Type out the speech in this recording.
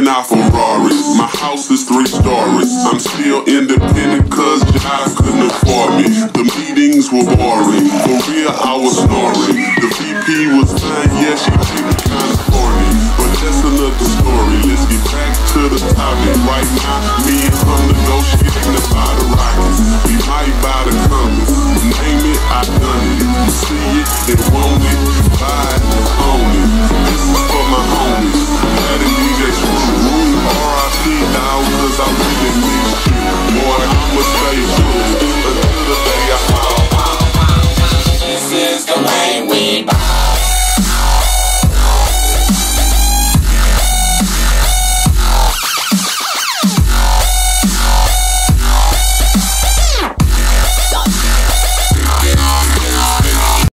our Ferraris. My house is 3 stories. I'm still independent cause Jive couldn't afford me. The meetings were boring. For real, I was snoring. The VP was fine, yeah, she treated me kinda corny. But that's another story. Let's get back to the topic. Right now, me and her negotiating about the Rockets. We might buy the Compass. Name it, I done it. You see it and want it.